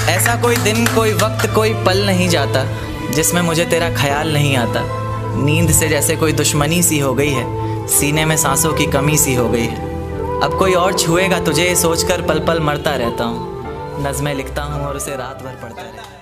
ऐसा कोई दिन, कोई वक्त, कोई पल नहीं जाता जिसमें मुझे तेरा ख्याल नहीं आता। नींद से जैसे कोई दुश्मनी सी हो गई है, सीने में सांसों की कमी सी हो गई है। अब कोई और छुएगा तुझे, सोचकर पल पल मरता रहता हूँ। नज़्में लिखता हूँ और उसे रात भर पढ़ता रहता हूँ।